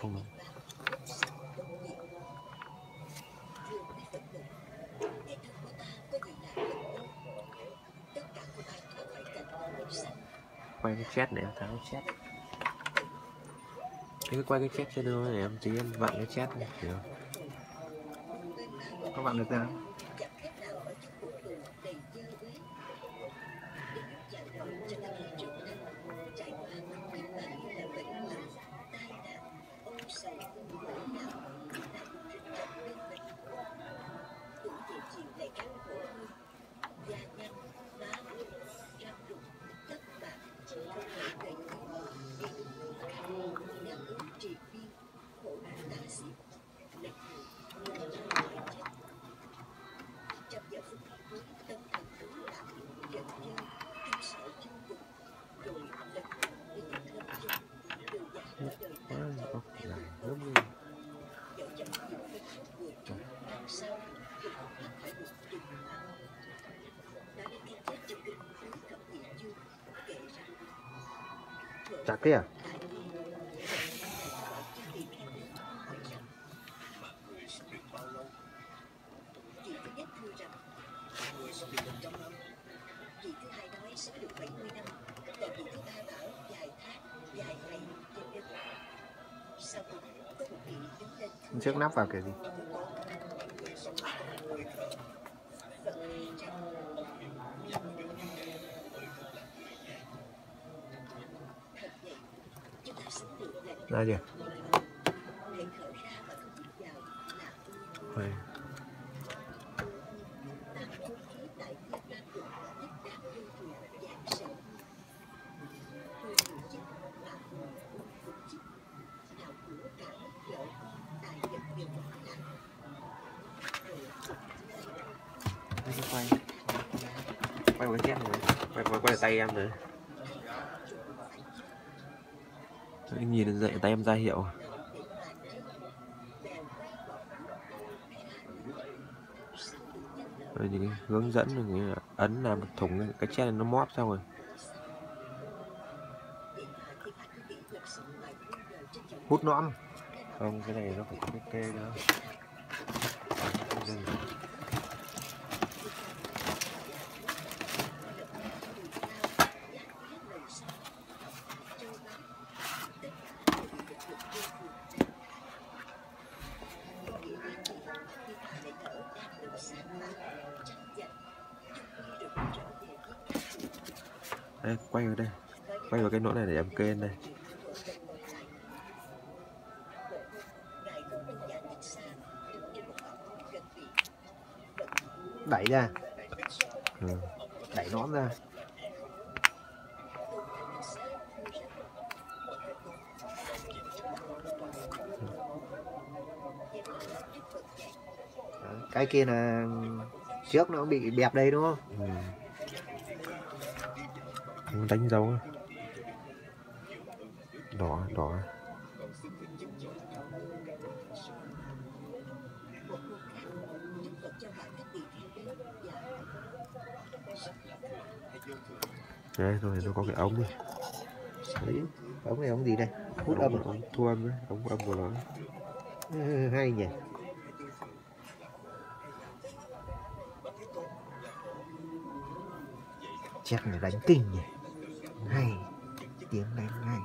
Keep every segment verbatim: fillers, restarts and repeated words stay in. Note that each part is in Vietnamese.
không. Quay cái chat để em tháo chat. Cứ quay cái chat cho nó để em tí em vặn cái chat này, hiểu không? Các bạn được chưa? Chặt thế à? Trước nắp vào kiểu gì? Ra chưa? Rồi. Quay quay một cái chat này, quay quay quay tay em nữa. Anh nhìn dậy tay em ra hiệu. Rồi thì hướng dẫn rồi ấn làm thủng cái chat này nó móp xong rồi. Hút nõn. Không, cái này nó phải có cái kê nữa. Đây, quay vào đây, quay vào cái nỗi này để em kê lên đây. Đẩy ra. Ừ. Đẩy nõn ra. Cái kia là trước nó bị bẹp đây đúng không? Ừ. Đánh dấu đỏ đỏ. Đây rồi nó có cái ống đi. Đấy, ống này ống gì đây? Hút âm, ống thu âm đấy, ống âm của nó. Ừ, hay nhỉ. Chắc này đánh kinh nhỉ. Hay, tiếng đánh hay.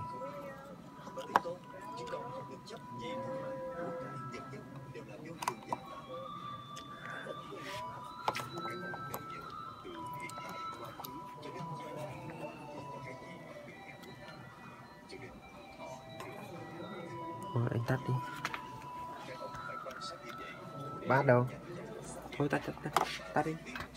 Thôi anh tắt đi. Bát đâu? Thôi tắt tắt tắt tắt đi.